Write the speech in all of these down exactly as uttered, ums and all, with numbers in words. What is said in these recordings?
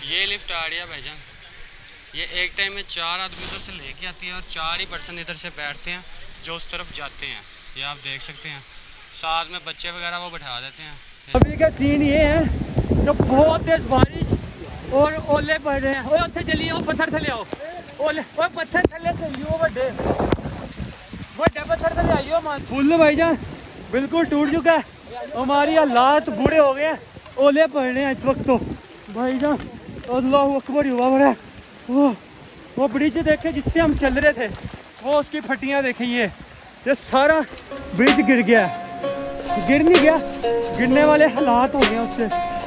ये लिफ्ट आ रही है भाईजान। ये एक टाइम में चार आदमी उधर से लेके आती है और चार ही पर्सन इधर से बैठते हैं जो उस तरफ जाते हैं। ये आप देख सकते हैं, साथ में बच्चे वगैरह वो बैठा देते हैं। अभी का सीन ये है जो बहुत तेज बारिश और ओले पड़ रहे हैं। ओए उत्थे चलिए, वो पत्थर थले आओ, ओले ओए पत्थर थले चलिए, बड़े बड़े पत्थर थले आइयो। मान फुल भाईजान बिल्कुल टूट चुका है, हमारी हालात बुरे हो गए हैं। ओले पड़ रहे हैं इस वक्त तो भाईजान। अल्लाह अकबर हुआ बड़ा। वो वो ब्रिज देखे जिससे हम चल रहे थे, वो उसकी फटियां देखें। ये ये सारा ब्रिज गिर गया, गिर नहीं गया, गिरने वाले हालात हो गए उससे।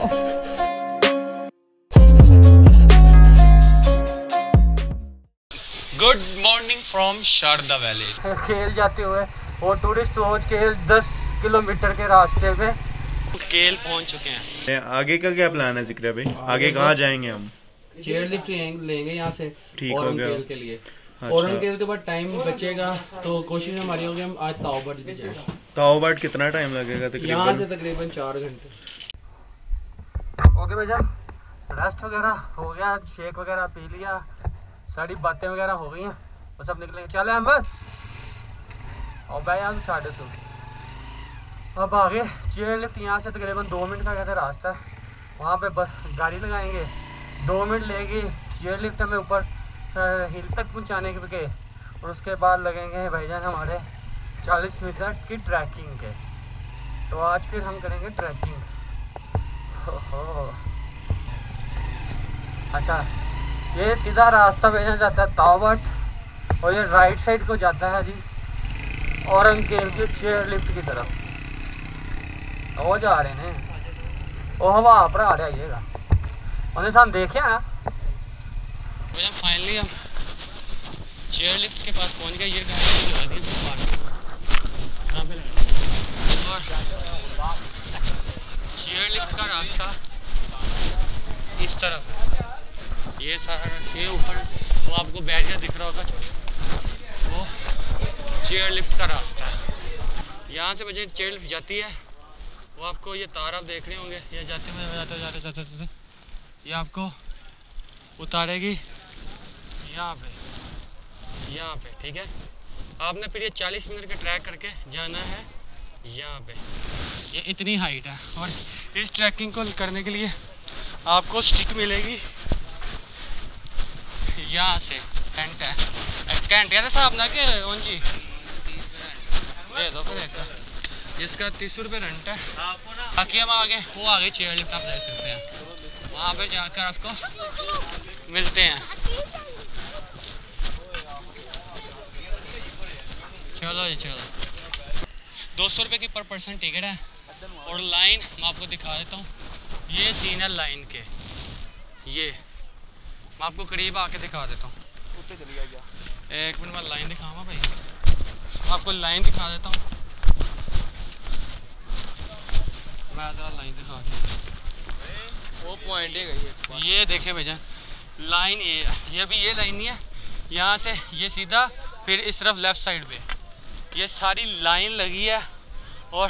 Good morning from Sharda valley. खेल जाते हुए और टूरिस्ट रोज के दस किलोमीटर के रास्ते में केल पहुंच चुके हैं। आगे का क्या प्लान है जिक्र भाई? आगे कहाँ जाएंगे हम? चेयर लिफ्ट लेंगे यहाँ से ठीक हो गया के लिए। अच्छा। और केल के बाद टाइम बचेगा तो कोशिश हमारी होगी हम आज ताओबाट भी जाएं। ताओबाट कितना टाइम लगेगा तकरीबन? यहाँ से तकरीबन चार घंटे। ओके भाईजान, रेस्ट वगैरह हो गया, शेक वगैरह पी लिया, सारी बातें वगैरह हो गई हैं, बस अब निकलेंगे। चले हम बस और भाई यहाँ से साढ़े सौ अब आगे चेयर लिफ्ट यहाँ से तकरीबन दो मिनट का कहते रास्ता है, वहाँ पे बस गाड़ी लगाएंगे, दो मिनट लेगी चेयर लिफ्ट हमें ऊपर हिल तक पहुँचाने के, और उसके बाद लगेंगे भाईजान हमारे चालीस मिनट की ट्रैकिंग के। तो आज फिर हम करेंगे ट्रैकिंग। हो अच्छा, ये सीधा रास्ता भेजा जाता है ताओबाट और ये राइट साइड को जाता है जी औरंगजेब की चेयर लिफ्ट की तरफ। वो जा रहे हैं वो हवा पर आ रहा आइएगा उन्हें साथ देखे ना। भैया फाइनली हम चेयर लिफ्ट के पास पहुंच गए। ये गाड़ी लगा दी यहाँ पे और चेयर लिफ्ट का रास्ता इस तरफ है। ये सारा ये ऊपर वो आपको बैरियर दिख रहा होगा, वो चेयर लिफ्ट का रास्ता है। यहाँ से वजह चेयर लिफ्ट जाती है, वो आपको ये तार आप देख रहे होंगे, ये जाते हुए जाते जाते जाते जाते ये आपको उतारेगी यहाँ पे यहाँ पे ठीक है। आपने फिर ये चालीस मिनट का ट्रैक करके जाना है यहाँ पे। ये इतनी हाइट है और इस ट्रैकिंग को करने के लिए आपको स्टिक मिलेगी यहाँ से। टेंट है, टेंट है साहब ना के ओन जी दे दो फिर एक, इसका तीस रुपये रेंट है। बाकी हम आगे वो आगे चेयर लिफ्ट आप ले सकते हैं, वहाँ पे जाकर आपको मिलते हैं। चलो जी चलो। दो सौ रुपये की पर पर्सन टिकट है और लाइन मैं आपको दिखा देता हूँ। ये सीन है लाइन के, ये मैं आपको करीब आके दिखा देता हूँ। एक मिनट में लाइन दिखाऊंगा भाई, आपको लाइन दिखा देता हूँ। मैं ज़रा लाइन दिखा दूँ, वो पॉइंट है ये देखे भैया लाइन। ये ये भी ये लाइन नहीं है, यहाँ से ये सीधा फिर इस तरफ लेफ़्ट साइड पे ये सारी लाइन लगी है और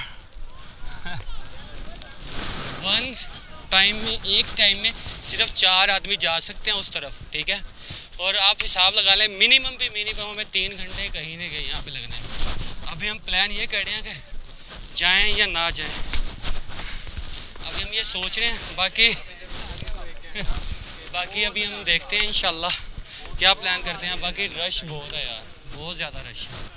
वन टाइम में एक टाइम में सिर्फ चार आदमी जा सकते हैं उस तरफ, ठीक है। और आप हिसाब लगा लें मिनिमम भी मिनिमम हमें तीन घंटे कहीं ना कहीं यहाँ पे लगने हैं। अभी हम प्लान ये कर रहे हैं कि जाएं या ना जाएं, अभी हम ये सोच रहे हैं। बाकी बाकी अभी हम देखते हैं इंशाल्लाह क्या प्लान करते हैं। बाकी रश बहुत है यार, बहुत ज़्यादा रश है।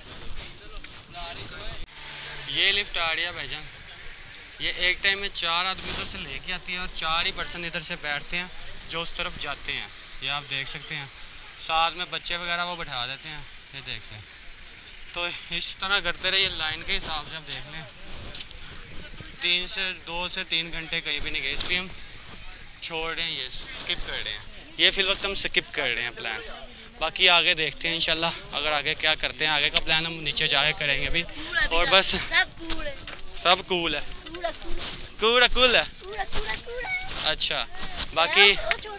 ये लिफ्ट आ रही है भाईजान, ये एक टाइम में चार आदमी उधर से लेके आती है और चार ही पर्सन इधर से बैठते हैं जो उस तरफ जाते हैं। ये आप देख सकते हैं, साथ में बच्चे वगैरह वो बैठा देते हैं। ये देख लें, तो इस तरह करते रहे। ये लाइन के हिसाब से आप देख लें, तीन से दो से तीन घंटे कहीं भी नहीं गए, इसलिए हम छोड़ रहे हैं, ये स्किप कर रहे हैं। ये फिल वक्त हम स्किप कर रहे हैं प्लान। बाकी आगे देखते हैं इंशाल्लाह, अगर आगे क्या करते हैं। आगे का प्लान हम नीचे जाके करेंगे अभी। और बस सब कूल है, कूल है कूल है अच्छा। बाकी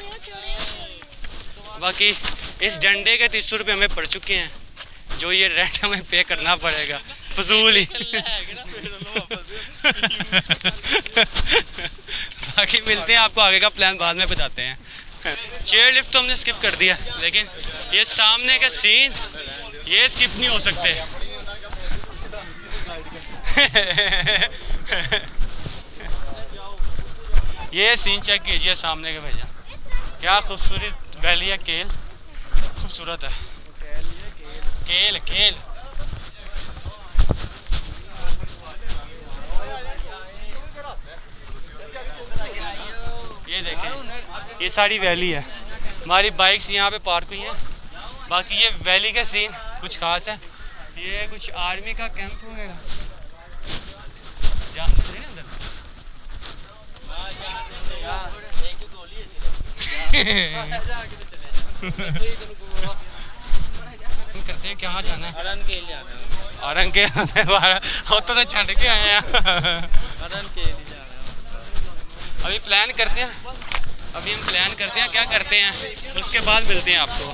बाकी इस डंडे के तीस रुपये हमें पड़ चुके हैं, जो ये रेंट हमें पे करना पड़ेगा फजूल ही। बाकी मिलते हैं आपको, आगे का प्लान बाद में बताते हैं। चेयर लिफ्ट तो हमने स्किप कर दिया, लेकिन ये सामने के सीन ये स्किप नहीं हो सकते। ये सीन चेक कीजिए सामने के भैया, क्या खूबसूरत वैली है। केल खूबसूरत है, केल केल ये देखें, ये सारी वैली है। हमारी बाइक्स यहाँ पे पार्क हुई हैं। बाकी ये वैली का सीन कुछ खास है। ये कुछ आर्मी का कैंप वगैरह अंदर। करते हैं कहाँ जाना है? अरन के लिए जाना है। अरन के हो तो छड़ के आए हैं। अरन के लिए जाना है। अभी प्लान करते हैं, अभी हम प्लान करते हैं क्या करते हैं, उसके बाद मिलते हैं आपको।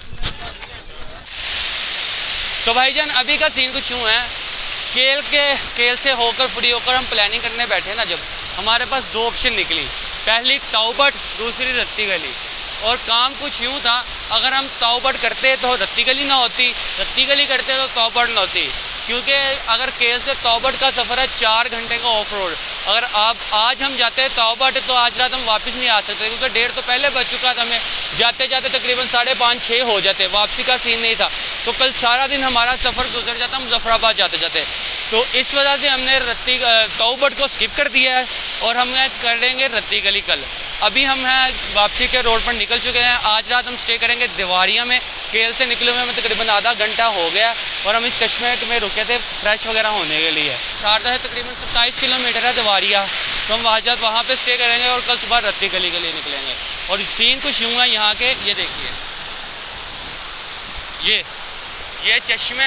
तो भाईजान अभी का सीन कुछ यूँ है, केल के केल से होकर फ्री होकर हम प्लानिंग करने बैठे ना, जब हमारे पास दो ऑप्शन निकली, पहली ताऊबट, दूसरी रत्ती गली। और काम कुछ यूँ था, अगर हम ताऊबट करते तो रत्ती गली ना होती, रत्ती गली करते तो ताऊबट ना होती। क्योंकि अगर केल से ताऊबट का सफ़र है चार घंटे का ऑफ रोड, अगर आप आज हम जाते हैं ताऊबट तो आज रात हम वापस नहीं आ सकते, क्योंकि डेढ़ तो पहले बज चुका था हमें। जाते जाते तकरीबन साढ़े पाँच छः हो जाते, वापसी का सीन नहीं था। तो कल सारा दिन हमारा सफ़र गुजर जाता मुजफ्फराबाद जाते जाते। तो इस वजह से हमने रत्ती ताऊबट को स्किप कर दिया है और हम करेंगे रत्ती गली कल। अभी हम हैं वापसी के रोड पर निकल चुके हैं। आज रात हम स्टे करेंगे देवारिया में। केल से निकले हुए हमें तकरीबन आधा घंटा हो गया और हम इस चश्मे में रुके थे फ्रेश वगैरह होने के लिए। शारदा से तकरीबन सत्ताईस किलोमीटर है देवारिया, तो हम आज रात वहाँ पे स्टे करेंगे और कल सुबह रत्ती गली के लिए निकलेंगे। और सीन कुछ यूँ है यहाँ के, ये देखिए, ये ये चश्मे,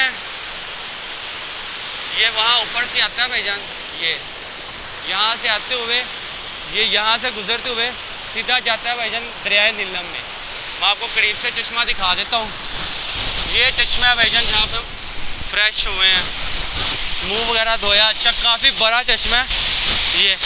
ये वहाँ ऊपर से आता है भाईजान, ये यहाँ से आते हुए, ये यहाँ से गुजरते हुए सीधा जाता है भाईजान दरियाए नीलम में। मैं आपको करीब से चश्मा दिखा देता हूँ। ये चश्मा है भाईजान जहाँ पे फ्रेश हुए हैं, मुंह वगैरह धोया। अच्छा, काफ़ी बड़ा चश्मा है ये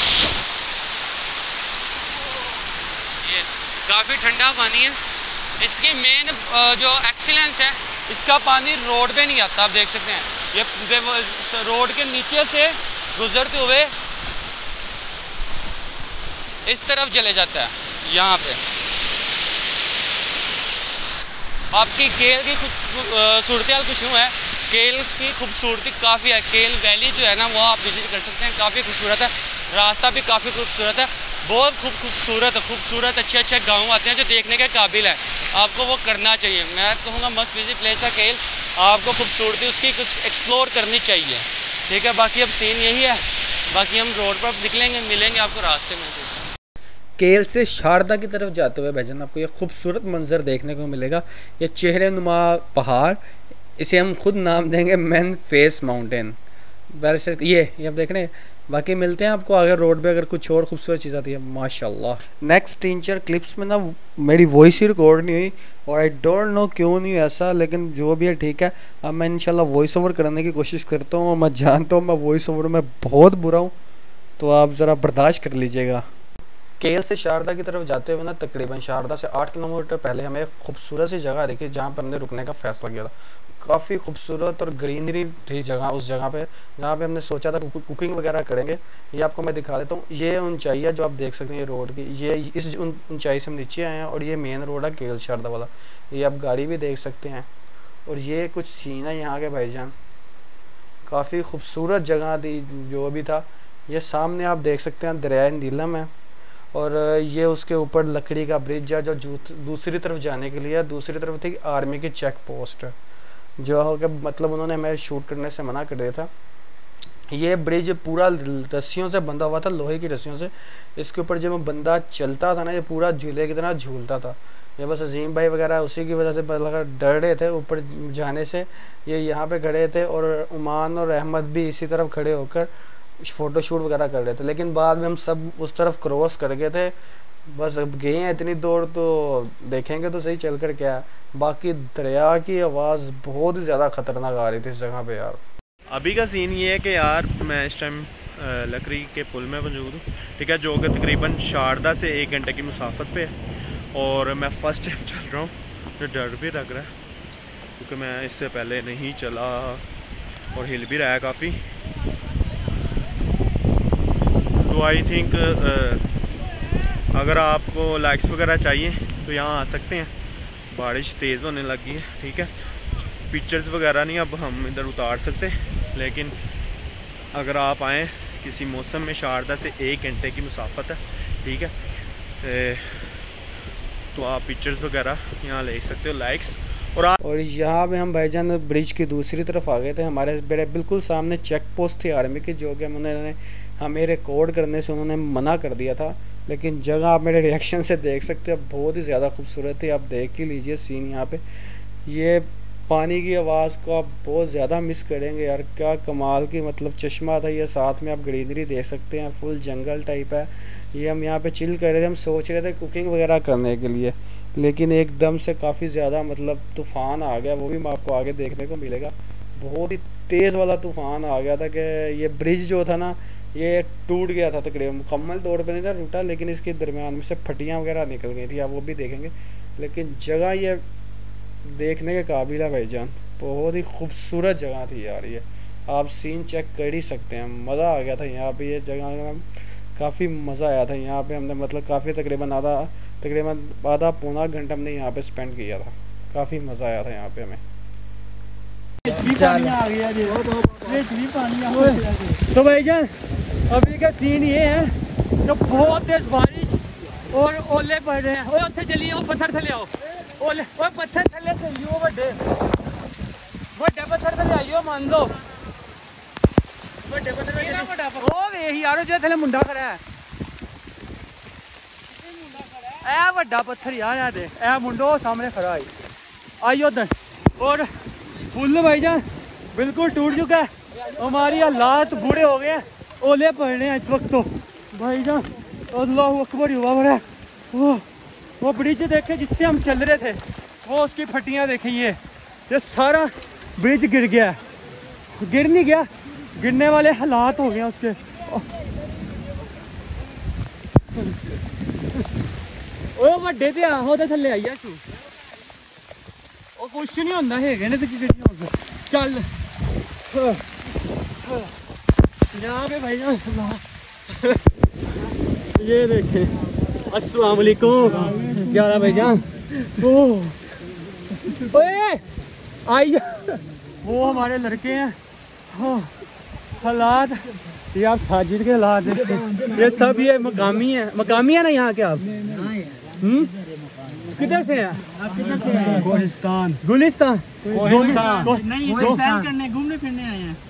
ये काफ़ी ठंडा पानी है। इसकी मेन जो एक्सीलेंस है, इसका पानी रोड पे नहीं आता, आप देख सकते हैं। ये रोड के नीचे से गुजरते हुए इस तरफ चले जाता है। यहाँ पे आपकी केल की सूरत हाल कुछ यूँ है, केल की खूबसूरती काफ़ी है। केल वैली जो है ना, वो आप विजिट कर सकते हैं, काफ़ी खूबसूरत है। रास्ता भी काफ़ी खूबसूरत है, बहुत खूब खूबसूरत खूबसूरत अच्छे अच्छे गांव आते हैं जो देखने के काबिल है। आपको वो करना चाहिए। मैं कहूँगा मस्त विजिट प्लेस है केल, आपको खूबसूरती उसकी कुछ एक्सप्लोर करनी चाहिए। ठीक है, बाकी अब सीन यही है। बाकी हम रोड पर निकलेंगे, मिलेंगे आपको रास्ते में। केल से शारदा की तरफ जाते हुए भाईजान आपको ये खूबसूरत मंजर देखने को मिलेगा। ये चेहरे नुमा पहाड़, इसे हम खुद नाम देंगे मैन फेस माउंटेन। वैसे ये ये आप देख रहे हैं। बाकी मिलते हैं आपको अगर रोड पे अगर कुछ और खूबसूरत चीज़ आती है। माशाल्लाह नेक्स्ट तीन चार क्लिप्स में ना मेरी वॉइस ही रिकॉर्ड नहीं हुई और आई डोंट नो क्यों नहीं ऐसा, लेकिन जो भी है ठीक है। अब मैं इंशाल्लाह वॉइस ओवर करने की कोशिश करता हूँ और मैं जानता हूँ मैं वॉइस ओवर में बहुत बुरा हूँ, तो आप ज़रा बर्दाश्त कर लीजिएगा। केल से शारदा की तरफ जाते हुए ना तकरीबन शारदा से आठ किलोमीटर पहले हमें एक खूबसूरत सी जगह देखी जहाँ पर हमने रुकने का फैसला किया था। काफ़ी खूबसूरत और ग्रीनरी थी जगह, उस जगह पे जहाँ पे हमने सोचा था कुकिंग वगैरह करेंगे। ये आपको मैं दिखा देता हूँ। ये ऊंचाई है जो आप देख सकते हैं, ये रोड की, ये इस ऊंचाई से हम नीचे आए हैं और ये मेन रोड है केल शारदा वाला। ये आप गाड़ी भी देख सकते हैं। और ये कुछ सीन है यहाँ के भाईजान, काफ़ी खूबसूरत जगह थी जो भी था। ये सामने आप देख सकते हैं दरियाए नीलम है और ये उसके ऊपर लकड़ी का ब्रिज है जो दूसरी तरफ जाने के लिए। दूसरी तरफ थी आर्मी की चेक पोस्ट जो हो गया, मतलब उन्होंने हमें शूट करने से मना कर दिया था। ये ब्रिज पूरा रस्सियों से बंधा हुआ था, लोहे की रस्सियों से। इसके ऊपर जब बंदा चलता था ना, ये पूरा झूले की तरह झूलता था। ये बस अजीम भाई वगैरह उसी की वजह से मतलब डर रहे थे ऊपर जाने से। ये यहाँ पे खड़े थे और उमान और अहमद भी इसी तरफ खड़े होकर फ़ोटो शूट वगैरह कर रहे थे। लेकिन बाद में हम सब उस तरफ क्रॉस कर गए थे। बस अब गए हैं इतनी दूर तो देखेंगे तो सही चल कर क्या है। बाकी दरिया की आवाज़ बहुत ही ज़्यादा ख़तरनाक आ रही थी इस जगह पे यार। अभी का सीन ये है कि यार मैं इस टाइम लकड़ी के पुल में मौजूद हूँ, ठीक है, जो कि तकरीबन शारदा से एक घंटे की मुसाफत पे है। और मैं फ़र्स्ट टाइम चल रहा हूँ, मुझे डर भी लग रहा है क्योंकि मैं इससे पहले नहीं चला और हिल भी रहा है काफ़ी। तो आई थिंक अगर आपको लाइक्स वगैरह चाहिए तो यहाँ आ सकते हैं। बारिश तेज़ होने लगी है, ठीक है। पिक्चर्स वगैरह नहीं अब हम इधर उतार सकते, लेकिन अगर आप आएँ किसी मौसम में, शारदा से एक घंटे की मुसाफत है, ठीक है, ए, तो आप पिक्चर्स वगैरह यहाँ ले सकते हो, लाइक्स। और आप और यहाँ पे हम भाईजान ब्रिज की दूसरी तरफ आ गए थे। हमारे मेरे बिल्कुल सामने चेक पोस्ट थी आर्मी की, जो कि उन्होंने हमें रिकॉर्ड करने से उन्होंने मना कर दिया था। लेकिन जगह आप मेरे रिएक्शन से देख सकते हो, बहुत ही ज़्यादा खूबसूरत है। आप देख ही लीजिए सीन यहाँ पे। ये पानी की आवाज़ को आप बहुत ज़्यादा मिस करेंगे यार, क्या कमाल की मतलब चश्मा था ये। साथ में आप ग्रीनरी देख सकते हैं, फुल जंगल टाइप है। ये हम यहाँ पे चिल कर रहे थे, हम सोच रहे थे कुकिंग वगैरह करने के लिए, लेकिन एकदम से काफ़ी ज़्यादा मतलब तूफ़ान आ गया। वो भी आपको आगे देखने को मिलेगा। बहुत ही तेज़ वाला तूफ़ान आ गया था कि ये ब्रिज जो था ना, ये टूट गया था तकरीबन। मुकम्मल तौर पे नहीं था टूटा, लेकिन इसके दरमियान में से फटियाँ वगैरह निकल गई थी, आप वो भी देखेंगे। लेकिन जगह ये देखने के काबिल है भाईजान, बहुत ही खूबसूरत जगह थी यार। ये आप सीन चेक कर ही सकते हैं, मज़ा आ गया था यहाँ पे। ये जगह काफ़ी मज़ा आया था यहाँ पे। हमने मतलब काफ़ी तकरीबन आधा तकरीबन आधा पौना घंटा हमने यहाँ पे स्पेंड किया था। काफ़ी मज़ा आया था यहाँ पे हमें। तो भाईजान अभी का सीन ये है कि बहुत तेज बारिश और ओले पड़ रहे हैं। ओए उत्थे चलिए, वो पत्थर थले आओ, ओले ओए पत्थर थले चलिए, बड़े बड़े पत्थर थले आइयो, मान लो बड़े पत्थर ओ वे यारो जो थले मुंडा खड़ा है, ए बड़ा पत्थर यार, यार दे ए मुंडो सामने खड़ा है, आइयो उधर। और पुल भाईजान बिल्कुल टूट चुका है, हमारी हालात बुरे हो गए हैं, ओले पड़ रहे हैं इस वक्त। तो भाईजान अल्लाह अकबर हुआ बड़ा, वो वो ब्रिज देखे जिससे हम चल रहे थे, वो उसकी फटियाँ देखें। ये ये सारा ब्रिज गिर गया है। गिर नहीं गया, गिरने वाले हालात हो गए उसके। ओ बड़े ते आहो ते थल्ले आई शू, ओ कुछ नहीं होंदा है ने ते की होगा। चल यहाँ पे भाईजान ये देखें, अस्सलाम वालेकुम, क्या हाल है भाईजान। ओए आई, वो हमारे लड़के हैं। हाँ, हालात ये आप साजिद के हालात हैं, ये सब ये मकामी है। मकामी है ना यहाँ के आप? हम्म, किधर से हैं आप? किधर से हैं? गुलिस्तान। गुलिस्तान नहीं, सैर करने घूमने फिरने आए हैं।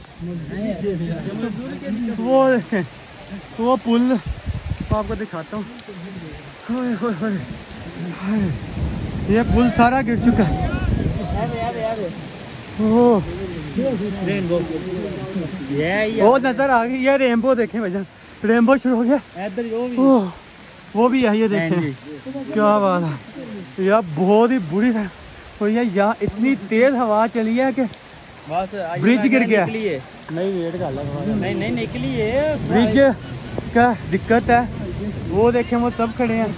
वो देखें, वो पुल आपको दिखाता हूँ। ये पुल सारा गिर चुका है। ओ रेनबो, वो नजर आ गई। ये रेनबो देखें भैया, रेनबो शुरू हो गया इधर। वो भी है, ये देखें, क्या बात है यार, बहुत ही बुरी है। और यार यहाँ इतनी तेज हवा चली है कि ब्रिज गिर गया। नहीं वेट कर लो, नहीं नहीं निकली है ब्रिज का दिक्कत है। वो देखें, वो सब खड़े हैं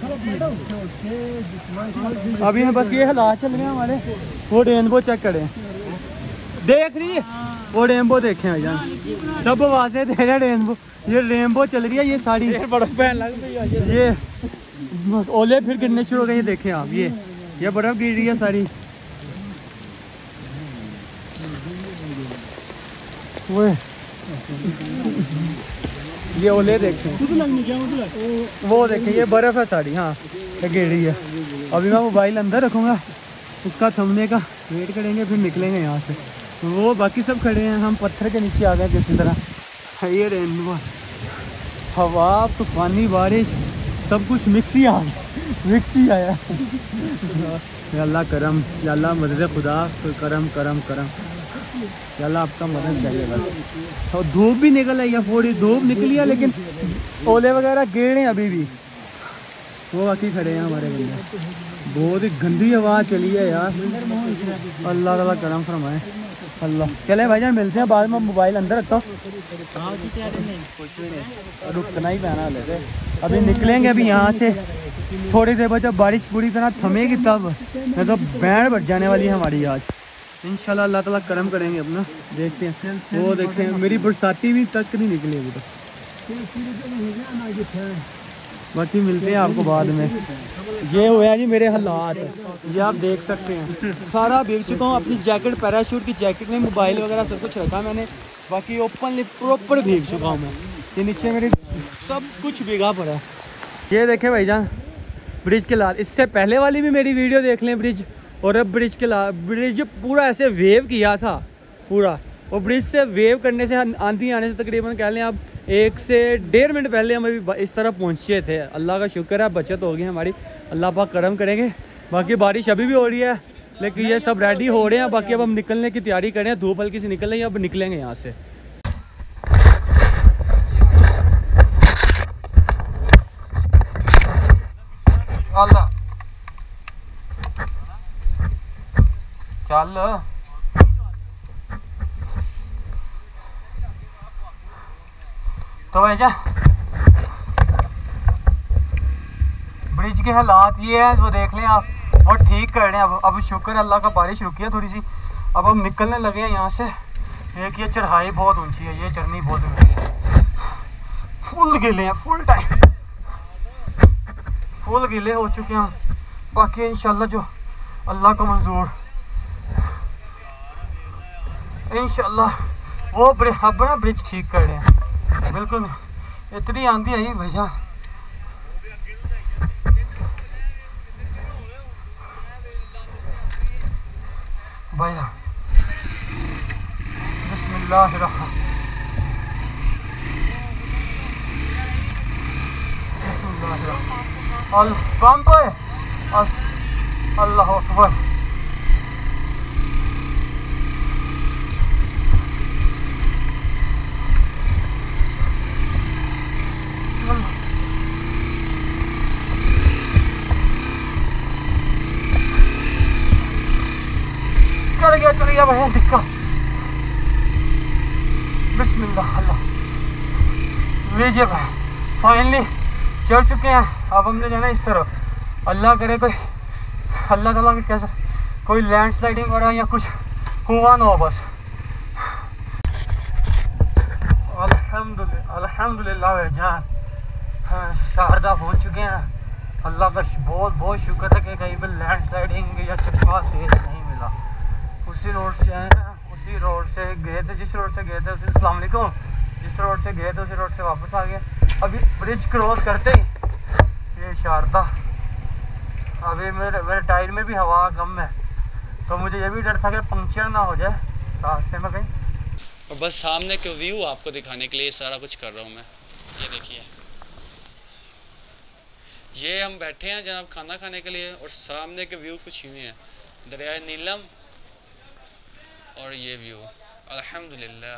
अभी। हम बस ये हालात चल रहे हैं हमारे। वो रेनबो चेक करें, देख रही है वो रेनबो देखें भैया, सब आवाजें दे रहे रेनबो। ये रेनबो चल रही है, ये साड़ी बर्फ लग गई। ये ओले फिर गिरने शुरू हो गए, ये देखें आप, ये ये बर्फ गिर रही है सारी। वो ये ओले देखें, वो देखें, ये बर्फ है साड़ी। हाँ, ये गिर रही है। अभी मैं मोबाइल अंदर रखूँगा, उसका थमने का वेट करेंगे, फिर निकलेंगे यहाँ से। वो बाकी सब खड़े हैं, हम पत्थर के नीचे आ गए किसी तरह। ये रेनबो, हवा, तूफानी बारिश, सब कुछ मिक्स ही आ गया, मिक्स ही आया। या अल्लाह करम, या अल्लाह मदद खुदा, तो करम करम करम, या अल्लाह आपका मदद चाहिए बस। और धूप भी निकल आई है, थोड़ी धूप निकली है, लेकिन ओले वगैरह गिर रहे हैं अभी भी। वो बाकी खड़े हैं हमारे बंदे। बहुत ही गंदी आवाज़ चली है यार, अल्लाह ताला करम फरमाए। अल्लाह चले भाईजान, मिलते हैं बाद में। मोबाइल अंदर रखता हूँ, रुकना ही पैना लेते। अभी निकलेंगे अभी यहाँ से थोड़ी देर बाद, जब बारिश पूरी तरह थमेगी तब, नहीं तो बैंड बढ़ जाने वाली है हमारी आज। इंशाल्लाह अल्लाह ताला करम करेंगे अपना, देखते हैं। वो देखते हैं मेरी बरसाती भी तक नहीं निकली अभी तक। बाकी मिलते हैं आपको बाद में। ये हुआ जी मेरे हालात, ये आप देख सकते हैं। सारा भीग चुका हूँ, अपनी जैकेट, पैराशूट की जैकेट में मोबाइल वगैरह सब कुछ रखा मैंने। बाकी ओपनली प्रॉपर भीग चुका हूँ मैं। ये नीचे मेरे सब कुछ भीगा पड़ा है। ये देखें भाईजान ब्रिज के लाल, इससे पहले वाली भी मेरी वीडियो देख लें ब्रिज, और अब ब्रिज के लाल, ब्रिज पूरा ऐसे वेव किया था पूरा। और ब्रिज से वेव करने से, आंधी आने से तकरीबन कह लें आप एक से डेढ़ मिनट पहले हम अभी इस तरफ पहुंचे थे। अल्लाह का शुक्र है, बचत होगी हमारी, अल्लाह पाक करम करेंगे। बाकी बारिश अभी भी हो रही है, लेकिन ये सब रेडी हो रहे हैं। बाकी अब हम निकलने की तैयारी करें, धूप हल्की से निकल रही है, अब निकलेंगे यहाँ से। अल्लाह चल तो भैया ब्रिज के हालात ये हैं, वो देख लें आप, वो ठीक कर रहे हैं। अब अब शुक्र है अल्लाह का, बारिश रुकी है थोड़ी सी, अब हम निकलने लगे हैं यहाँ से। एक ये चढ़ाई बहुत ऊंची है, ये चढ़नी बहुत ज़रूरी है। फुल गिले हैं, फुल टाइम फुल गिले हो चुके हैं हम। बाकी इंशाल्लाह जो अल्लाह को मंजूर, इंशाल्लाह वो अब ना ब्रिज ठीक कर रहे हैं। बिल्कुल इतनी आंधी आई भैया, भैया बिस्मिल्लाहिर्रहमान बिस्मिल्लाहिर्रहमान पंप है, अल्लाह अकबर। चल गया चल गया भैया दिक्का, बिस्मिल्लाह अल्लाह। लीजिए भाई, फाइनली चढ़ चुके हैं। अब हमने जाना इस तरफ। अल्लाह करे कोई, अल्लाह ताला के कैसा कोई लैंडस्लाइडिंग वगैरह या कुछ हुआ ना हो बस। अल्हम्दुलिल्लाह अल्हम्दुलिल्लाह भाईजान, हाँ शारदा पहुँच चुके हैं। अल्लाह का बहुत बहुत शुक्र है कि कहीं पर लैंडस्लाइडिंग या चश्मा तेज नहीं मिला। उसी रोड से आए ना, उसी रोड से गए थे, जिस रोड से गए थे उसी, अस्सलाम वालेकुम, जिस रोड से गए थे उसी रोड से वापस आ गए। अभी ब्रिज क्रॉस करते ही ये शारदा, अभी मेरे मेरे टायर में भी हवा कम है, तो मुझे ये भी डर था कि पंक्चर ना हो जाए रास्ते में कहीं। और बस सामने के व्यू आपको दिखाने के लिए सारा कुछ कर रहा हूँ मैं। ये देखिए, ये हम बैठे हैं जनाब खाना खाने के लिए, और सामने के व्यू कुछ यूँ हैं, दरिया नीलम और ये व्यू। अल्हम्दुलिल्लाह।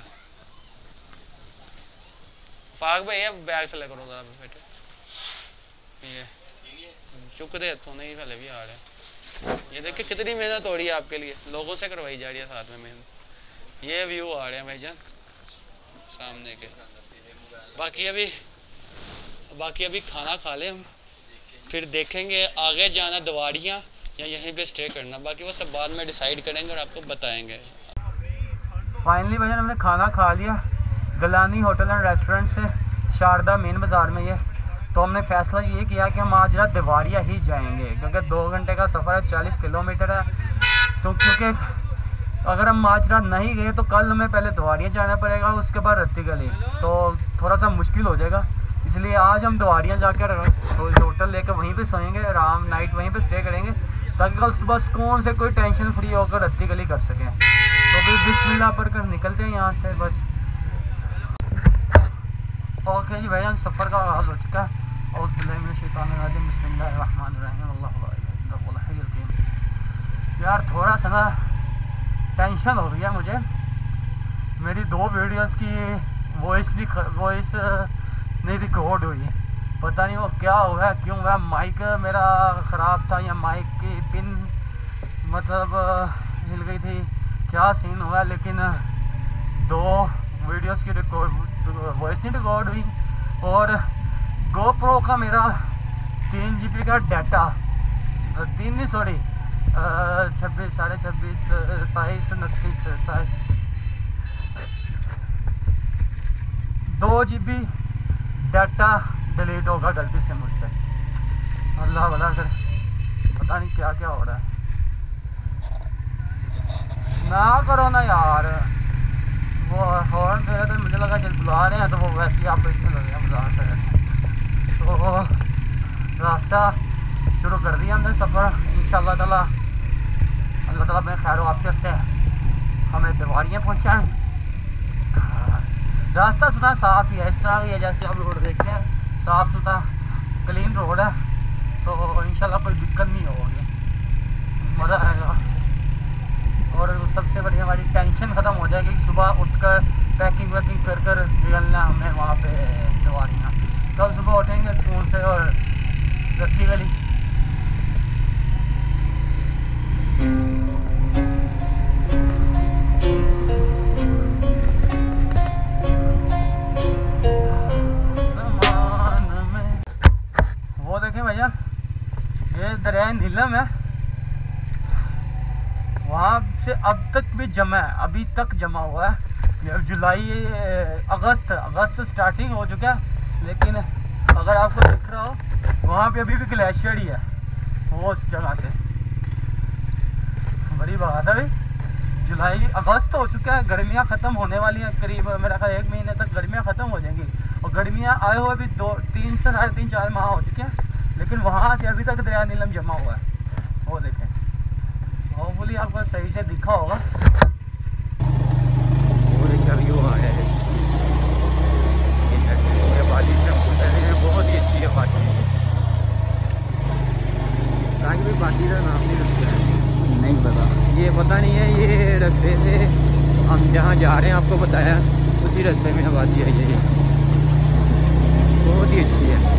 फाग भाई ये बैग चले करो जरा बेटे, ये शुक्र है तो नहीं पहले भी आ रहे। ये देखिए कितनी मेहनत हो रही है आपके लिए, लोगों से करवाई जा रही है साथ में मेहनत। ये व्यू आ रहे हैं भाईजान सामने के। बाकी अभी बाकी अभी खाना खा लें हम, फिर देखेंगे आगे जाना दवाड़ियाँ या यहीं पे स्टे करना। बाकी वो सब बाद में डिसाइड करेंगे और आपको बताएंगे। फाइनली भैया हमने खाना खा लिया गलानी होटल एंड रेस्टोरेंट से, शारदा मेन बाज़ार में ये। तो हमने फ़ैसला ये किया कि हम आज रात देवारिया ही जाएंगे, क्योंकि दो घंटे का सफ़र है, चालीस किलोमीटर है। तो क्योंकि अगर हम आज रात नहीं गए तो कल हमें पहले देवारिया जाना पड़ेगा, उसके बाद रत्ती गली, तो थोड़ा सा मुश्किल हो जाएगा। इसलिए आज हम देवारिया जाकर होटल लेकर वहीं पे सोएंगे, आराम नाइट वहीं पे स्टे करेंगे, ताकि कल सुबह सुकून से कोई टेंशन फ्री होकर रत्ती गली कर सकें। तो फिर बिस्मिल्लाह पढ़कर निकलते हैं यहाँ से बस। ओके जी भैया, सफ़र का आगाज़ हो चुका है। और यार थोड़ा सा ना टेंशन हो रही है मुझे, मेरी दो वीडियोस की वॉइस भी वॉइस नहीं रिकॉर्ड हुई है, पता नहीं वो क्या हुआ है, क्यों हुआ। माइक मेरा ख़राब था या माइक की पिन मतलब हिल गई थी, क्या सीन हुआ। लेकिन दो वीडियोस की रिकॉर्ड वॉइस नहीं रिकॉर्ड हुई और गोप्रो का मेरा तीन जी बी का डाटा, तीन नहीं सॉरी छब्बीस साढ़े छब्बीस सताईस उनतीस सताईस दो जी बी डाटा डिलीट होगा गलती से मुझसे। अल्लाह भला कर, पता नहीं क्या क्या हो रहा है। ना करो ना यार, वो हॉर्न दे रहे थे, मुझे लगा चल बुला रहे हैं तो वो वैसे ही आप इसमें लगे हैं मजाक कर रहे। तो रास्ता शुरू कर दिया हमने सफ़र इंशाअल्लाह ताला। अल्लाह ताला में खैर आफियत से हमें दीवारियाँ पहुँचाएँ। रास्ता सुधा साफ़ ही है, इस तरह ही है जैसे आप रोड देखते हैं, साफ़ सुथरा क्लीन रोड है, तो इंशाल्लाह कोई दिक्कत नहीं होगी, मज़ा आएगा। और सबसे बड़ी हमारी टेंशन ख़त्म हो जाएगी, सुबह उठकर पैकिंग वैकिंग कर कर निकलना हमें वहाँ पे दीवारियाँ। कल सुबह उठेंगे स्कूल से और रत्ती गली भैया, ये दरिया नीलम है, वहाँ से अब तक भी जमा है, अभी तक जमा हुआ है। जुलाई अगस्त अगस्त स्टार्टिंग हो चुका है, लेकिन अगर आपको दिख रहा हो वहाँ पे अभी भी ग्लेशियर ही है वो उस जगह से। बड़ी बात है भाई, जुलाई अगस्त हो चुका है, गर्मियाँ ख़त्म होने वाली हैं, करीब मेरा ख्याल एक महीने तक गर्मियाँ ख़त्म हो जाएंगी। और गर्मियाँ आए हुए अभी दो तीन से साढ़े तीन चार माह हो चुके हैं, लेकिन वहाँ से अभी तक दरिया नीलम जमा हुआ है। वो देखें, होपफुली आपको सही से दिखा होगा। और एक व्यू आया है, ये वादी से बहुत ही अच्छी है वादी। ताकि भी वादी का नाम नहीं रखता है, नहीं पता, ये पता नहीं है। ये रास्ते से हम जहाँ जा रहे हैं आपको बताया, उसी रास्ते में वादी है, ये बहुत ही अच्छी है।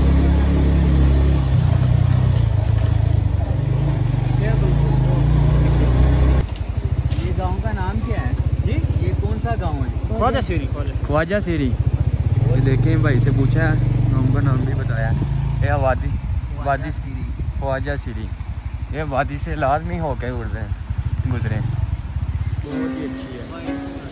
गांव का नाम क्या है जी? ये कौन सा गांव है? ख्वाजा सीरी। ख्वाजा सीरी, ये देखें भाई से पूछा है, गाँव का नाम भी बताया। यह वादी वादी ख्वाजा सीरी, ये वादी से लाजमी होकर गुजरे गुजरे बहुत ही अच्छी है।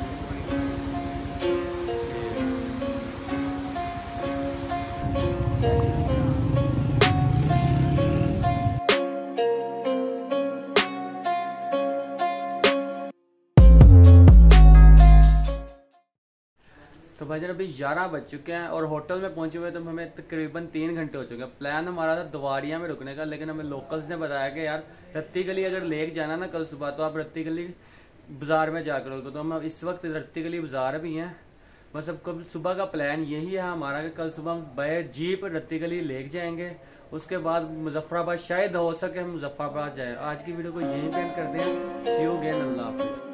तो भाई अभी ग्यारह बज चुके हैं और होटल में पहुंचे हुए तो हमें तकरीबन तीन घंटे हो चुके हैं। प्लान हमारा था दवारिया में रुकने का, लेकिन हमें लोकल्स ने बताया कि यार रत्ती गली अगर लेक जाना ना कल सुबह, तो आप रत्ती गली बाज़ार में जाकर रुको। तो हम इस वक्त रत्ती गली बाज़ार भी हैं, बस अब कल सुबह का प्लान यही है हमारा कि कल सुबह हम बाय जीप रत्ती गली लेक जाएंगे, उसके बाद मुजफ्फराबाद शायद हो सके हम मुजफ्फराबाद जाएँ। आज की वीडियो को यहीं पे एंड करते हैं। सी यू अगेन, अल्लाह हाफिज़।